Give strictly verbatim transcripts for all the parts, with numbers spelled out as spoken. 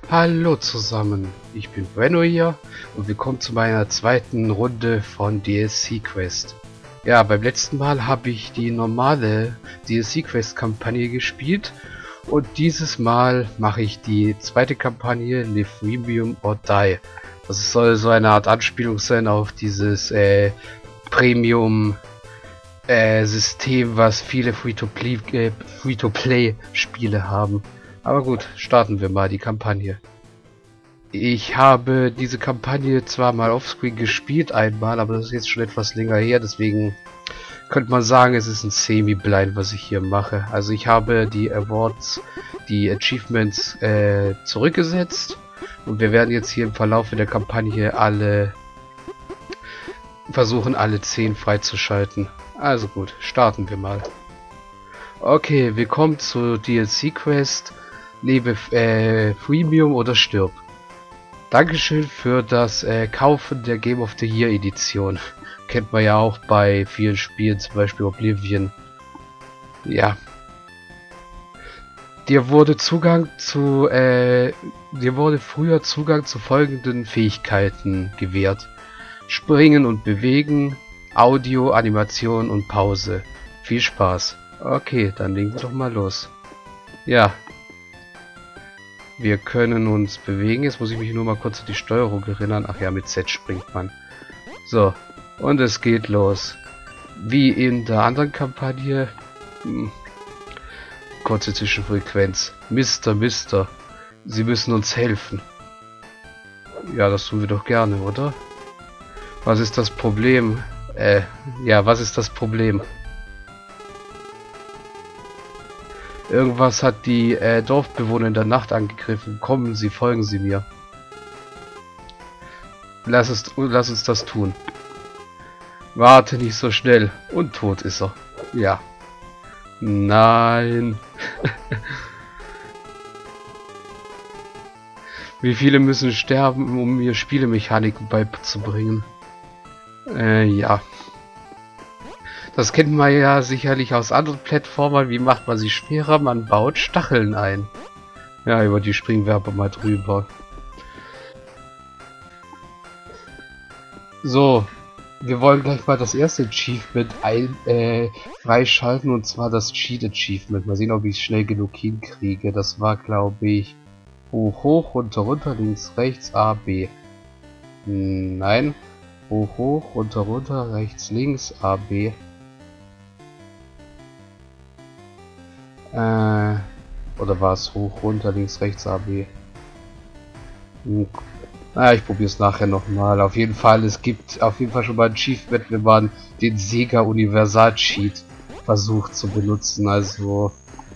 Hallo zusammen, ich bin Brenno hier und willkommen zu meiner zweiten Runde von D L C Quest. Ja, beim letzten Mal habe ich die normale D L C Quest Kampagne gespielt und dieses Mal mache ich die zweite Kampagne Live Freemium or Die. Das soll so eine Art Anspielung sein auf dieses äh, Premium äh, System, was viele Free-to-Play äh, Free-to-Play Spiele haben. Aber gut, starten wir mal die Kampagne. Ich habe diese Kampagne zwar mal offscreen gespielt einmal, aber das ist jetzt schon etwas länger her, deswegen könnte man sagen, es ist ein Semi-Blind, was ich hier mache. Also ich habe die Awards, die Achievements äh, zurückgesetzt und wir werden jetzt hier im Verlauf der Kampagne alle versuchen, alle zehn freizuschalten. Also gut, starten wir mal. Okay, willkommen zu D L C Quest. Lebe äh, Freemium oder stirb. Dankeschön für das äh, Kaufen der Game of the Year Edition. Kennt man ja auch bei vielen Spielen, zum Beispiel Oblivion. Ja. Dir wurde Zugang zu, äh, dir wurde früher Zugang zu folgenden Fähigkeiten gewährt. Springen und bewegen, Audio, Animation und Pause. Viel Spaß. Okay, dann legen wir doch mal los. Ja. Wir können uns bewegen. Jetzt muss ich mich nur mal kurz an die Steuerung erinnern. Ach ja, mit Z springt man. So, und es geht los. Wie in der anderen Kampagne. Hm. Kurze Zwischenfrequenz. Mister, Mister. Sie müssen uns helfen. Ja, das tun wir doch gerne, oder? Was ist das Problem? Äh, ja, was ist das Problem? Irgendwas hat die äh, Dorfbewohner in der Nacht angegriffen. Kommen Sie, folgen Sie mir. Lass, es, lass uns das tun. Warte nicht so schnell. Und tot ist er. Ja. Nein. Wie viele müssen sterben, um mir Spielemechaniken beizubringen? Äh, ja. Das kennt man ja sicherlich aus anderen Plattformern. Wie macht man sie schwerer? Man baut Stacheln ein. Ja, über die springen wir aber mal drüber. So, wir wollen gleich mal das erste Achievement ein, äh, freischalten, und zwar das Cheat Achievement. Mal sehen, ob ich es schnell genug hinkriege. Das war, glaube ich, hoch, hoch, runter, runter, links, rechts, A, B. Nein. Hoch, hoch, runter, runter, rechts, links, A, B. Äh, oder war es hoch, runter, links, rechts, A, B? Hm. Naja, ich probiere es nachher nochmal. Auf jeden Fall, es gibt auf jeden Fall schon mal ein Achievement, wenn man den Sega Universal Cheat versucht zu benutzen. Also,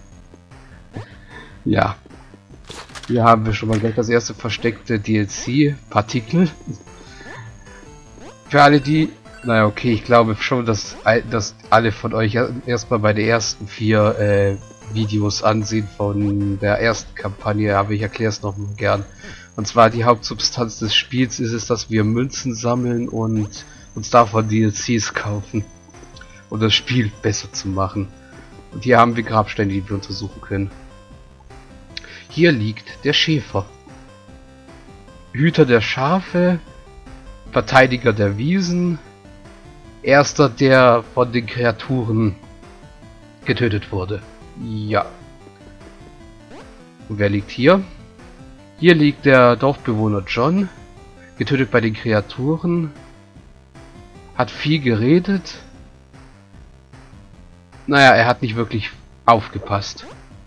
ja. Hier haben wir schon mal gleich das erste versteckte D L C-Partikel. Für alle, die... Naja, okay, ich glaube schon, dass, dass alle von euch erstmal bei den ersten vier äh, Videos ansehen von der ersten Kampagne, aber ich erkläre es noch mal gern. Und zwar die Hauptsubstanz des Spiels ist es, dass wir Münzen sammeln und uns davon D L Cs kaufen, um das Spiel besser zu machen. Und hier haben wir Grabsteine, die wir untersuchen können. Hier liegt der Schäfer. Hüter der Schafe, Verteidiger der Wiesen, erster, der von den Kreaturen getötet wurde. Ja. Und wer liegt hier? Hier liegt der Dorfbewohner John, getötet bei den Kreaturen, hat viel geredet. Naja, er hat nicht wirklich aufgepasst.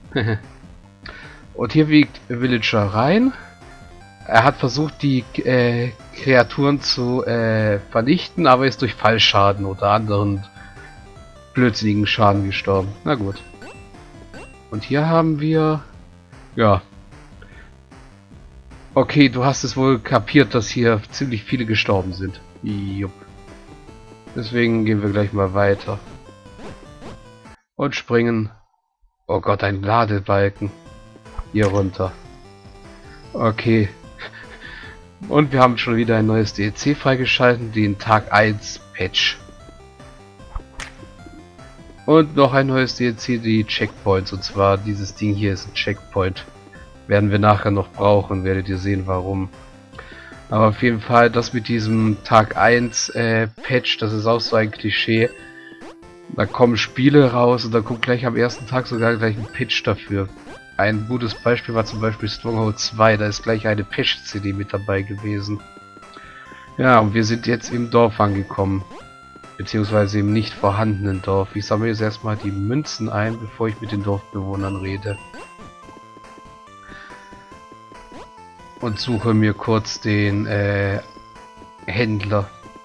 Und hier liegt Villager Rein. Er hat versucht, die äh, Kreaturen zu äh, vernichten, aber ist durch Fallschaden oder anderen blödsinnigen Schaden gestorben. Na gut. Und hier haben wir... Ja. Okay, du hast es wohl kapiert, dass hier ziemlich viele gestorben sind. Jupp. Deswegen gehen wir gleich mal weiter. Und springen. Oh Gott, ein Ladebalken. Hier runter. Okay. Und wir haben schon wieder ein neues D L C freigeschaltet, den Tag eins Patch. Und noch ein neues D L C, die Checkpoints, und zwar dieses Ding hier ist ein Checkpoint. Werden wir nachher noch brauchen, werdet ihr sehen warum. Aber auf jeden Fall, das mit diesem Tag eins äh, Patch, das ist auch so ein Klischee. Da kommen Spiele raus und da kommt gleich am ersten Tag sogar gleich ein Patch dafür. Ein gutes Beispiel war zum Beispiel Stronghold zwei, da ist gleich eine Patch-C D mit dabei gewesen. Ja, und wir sind jetzt im Dorf angekommen. Beziehungsweise im nicht vorhandenen Dorf. Ich sammle jetzt erstmal die Münzen ein, bevor ich mit den Dorfbewohnern rede. Und suche mir kurz den äh, Händler.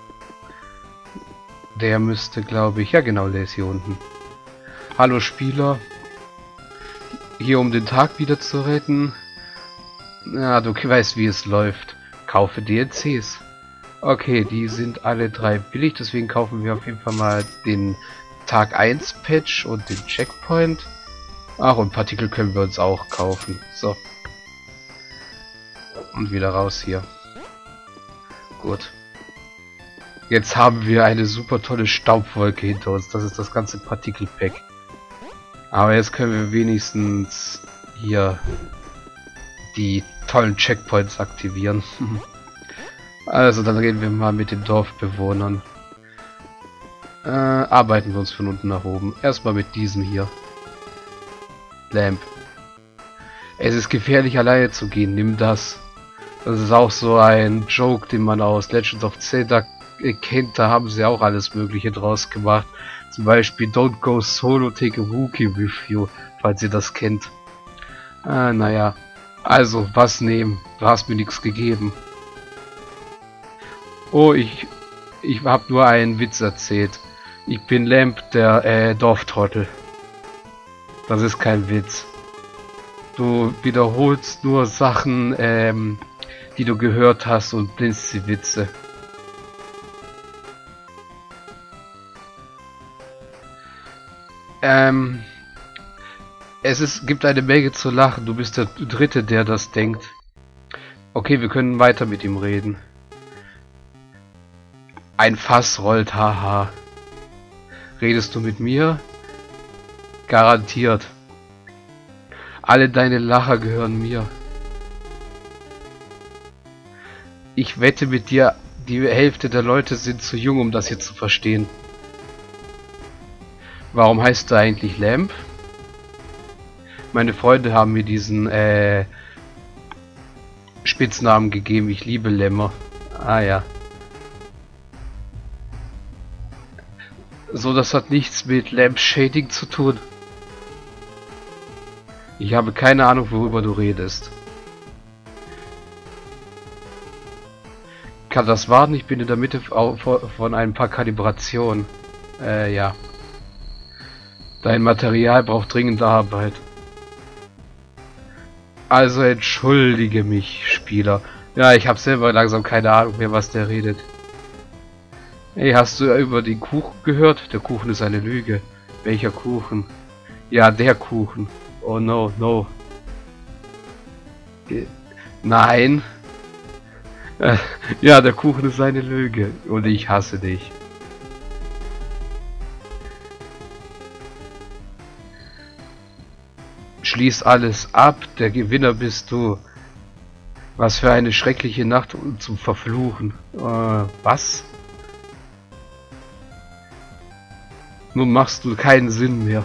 Der müsste, glaube ich... Ja genau, der ist hier unten. Hallo Spieler. Hier um den Tag wieder zu retten. Ja, du weißt wie es läuft. Kaufe D L Cs. Okay, die sind alle drei billig, deswegen kaufen wir auf jeden Fall mal den Tag eins Patch und den Checkpoint. Ach, und Partikel können wir uns auch kaufen. So. Und wieder raus hier. Gut. Jetzt haben wir eine super tolle Staubwolke hinter uns. Das ist das ganze Partikelpack. Aber jetzt können wir wenigstens hier die tollen Checkpoints aktivieren. Also, dann reden wir mal mit den Dorfbewohnern. Äh, arbeiten wir uns von unten nach oben. Erstmal mit diesem hier. Lamp. Es ist gefährlich, alleine zu gehen. Nimm das. Das ist auch so ein Joke, den man aus Legends of Zelda kennt. Da haben sie auch alles Mögliche draus gemacht. Zum Beispiel Don't go solo, take a Wookie with you. Falls ihr das kennt. Ah, naja. Also, was nehmen? Du hast mir nichts gegeben. Oh, ich... Ich habe nur einen Witz erzählt. Ich bin Lamp, der äh, Dorftrottel. Das ist kein Witz. Du wiederholst nur Sachen, ähm... die du gehört hast und blinzt die Witze. Ähm, es ist, gibt eine Menge zu lachen. Du bist der Dritte, der das denkt. Okay, wir können weiter mit ihm reden. Ein Fass rollt, haha. Redest du mit mir? Garantiert. Alle deine Lacher gehören mir. Ich wette mit dir, die Hälfte der Leute sind zu jung, um das hier zu verstehen. Warum heißt du eigentlich Lamp? Meine Freunde haben mir diesen äh, Spitznamen gegeben. Ich liebe Lämmer. Ah ja. So, das hat nichts mit Lamp Shading zu tun. Ich habe keine Ahnung, worüber du redest. Kann das warten? Ich bin in der Mitte von ein paar Kalibrationen. Äh, ja. Dein Material braucht dringend Arbeit. Also entschuldige mich, Spieler. Ja, ich habe selber langsam keine Ahnung mehr, was der redet. Hey, hast du über den Kuchen gehört? Der Kuchen ist eine Lüge. Welcher Kuchen? Ja, der Kuchen. Oh no, no. Äh, nein. Äh, ja, der Kuchen ist eine Lüge. Und ich hasse dich. Schließ alles ab, der Gewinner bist du. Was für eine schreckliche Nacht, um zu verfluchen. Äh, was? Nun machst du keinen Sinn mehr.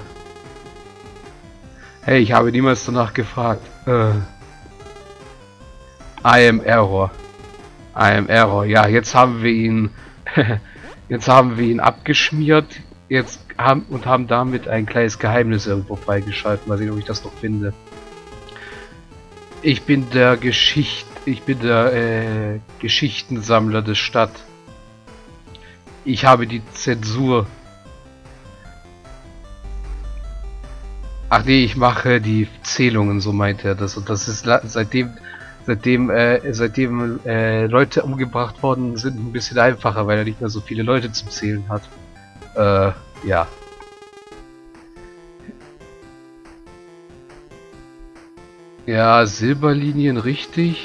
Hey, ich habe niemals danach gefragt. Äh. I am Error. I am Error. Ja, jetzt haben wir ihn... jetzt haben wir ihn abgeschmiert. Jetzt haben und haben damit ein kleines Geheimnis irgendwo freigeschaltet. Mal sehen, ob ich das noch finde. Ich bin der Geschicht... Ich bin der äh, Geschichtensammler der Stadt. Ich habe die Zensur. Ach nee, ich mache die Zählungen, so meint er das. Und das ist seitdem, seitdem, äh, seitdem äh, Leute umgebracht worden sind, ein bisschen einfacher, weil er nicht mehr so viele Leute zum Zählen hat. Äh, ja. Ja, Silberlinien, richtig.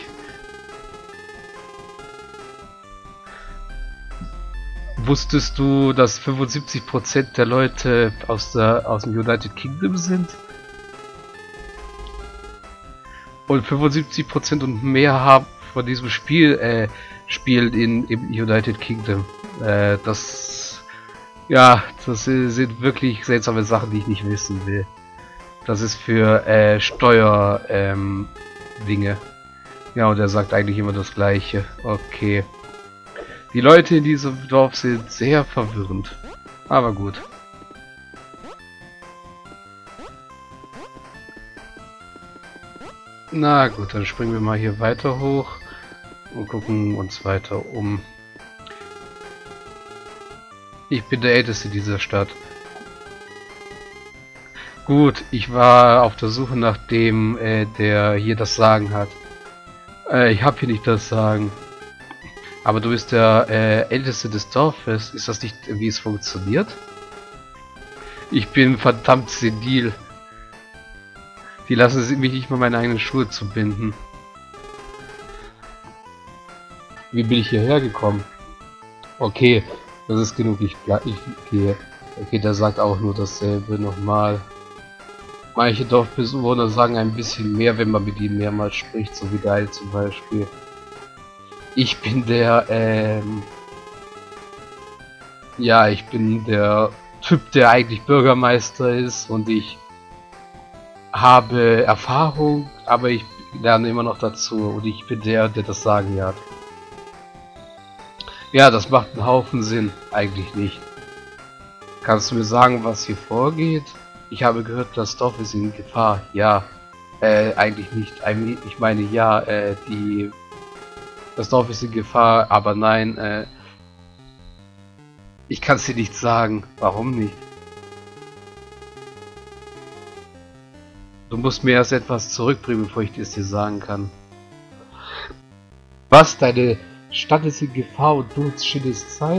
Wusstest du, dass fünfundsiebzig Prozent der Leute aus der aus dem United Kingdom sind? und fünfundsiebzig Prozent und mehr haben von diesem Spiel äh, spielen in im United Kingdom. Äh, das ja, das sind wirklich seltsame Sachen, die ich nicht wissen will. Das ist für äh, Steuer ähm, Dinge. Ja, und er sagt eigentlich immer das Gleiche. Okay. Die Leute in diesem Dorf sind sehr verwirrend. Aber gut. Na gut, dann springen wir mal hier weiter hoch und gucken uns weiter um. Ich bin der Älteste dieser Stadt. Gut, ich war auf der Suche nach dem, äh, der hier das Sagen hat. Äh, ich habe hier nicht das Sagen. Aber du bist der äh, Älteste des Dorfes. Ist das nicht, wie es funktioniert? Ich bin verdammt senil. Die lassen es mich nicht mal meine eigenen Schuhe zu binden. Wie bin ich hierher gekommen? Okay, das ist genug. Ich, ich gehe. Okay, der sagt auch nur dasselbe nochmal. Manche Dorfbewohner sagen ein bisschen mehr, wenn man mit ihnen mehrmals spricht, so wie Geil zum Beispiel. Ich bin der, ähm... ja, ich bin der Typ, der eigentlich Bürgermeister ist und ich habe Erfahrung, aber ich lerne immer noch dazu und ich bin der, der das Sagen hat. Ja, das macht einen Haufen Sinn. Eigentlich nicht. Kannst du mir sagen, was hier vorgeht? Ich habe gehört, das Dorf ist in Gefahr. Ja, äh, eigentlich nicht. Ich meine, ja, äh, die... Das Dorf ist in Gefahr, aber nein, äh... ich kann es dir nicht sagen. Warum nicht? Du musst mir erst etwas zurückbringen, bevor ich es dir sagen kann. Was? Deine Stadt ist in Gefahr und du schiedest Zeit?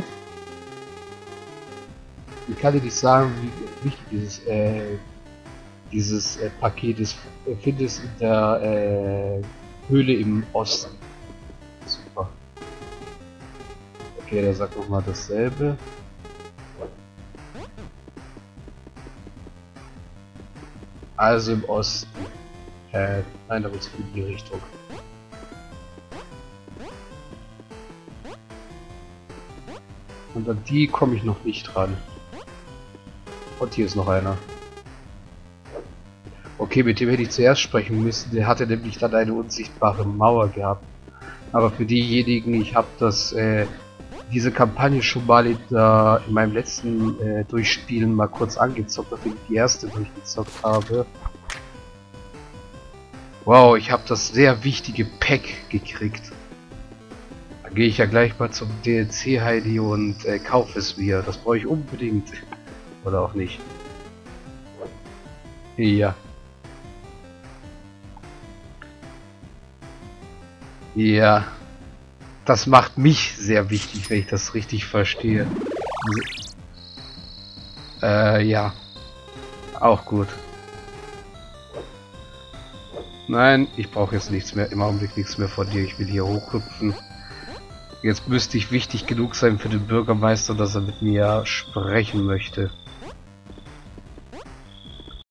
Ich kann dir nicht sagen, wie wichtig dieses, äh, dieses äh, Paket ist. Du findest in der äh, Höhle im Osten. Super. Okay, der sagt nochmal dasselbe. Also im Osten. Äh, nein, da muss ich in die Richtung. Und an die komme ich noch nicht ran. Und hier ist noch einer. Okay, mit dem hätte ich zuerst sprechen müssen. Der hatte nämlich dann eine unsichtbare Mauer gehabt. Aber für diejenigen, ich habe das, äh, diese Kampagne schon mal in, der, in meinem letzten äh, Durchspielen mal kurz angezockt, nachdem ich die erste durchgezockt habe. Wow, ich habe das sehr wichtige Pack gekriegt. Dann gehe ich ja gleich mal zum D L C Heidi und äh, kaufe es mir. Das brauche ich unbedingt. Oder auch nicht. Ja. Ja. Das macht mich sehr wichtig, wenn ich das richtig verstehe. Äh, ja. Auch gut. Nein, ich brauche jetzt nichts mehr. Im Augenblick nichts mehr von dir. Ich will hier hochhüpfen. Jetzt müsste ich wichtig genug sein für den Bürgermeister, dass er mit mir sprechen möchte.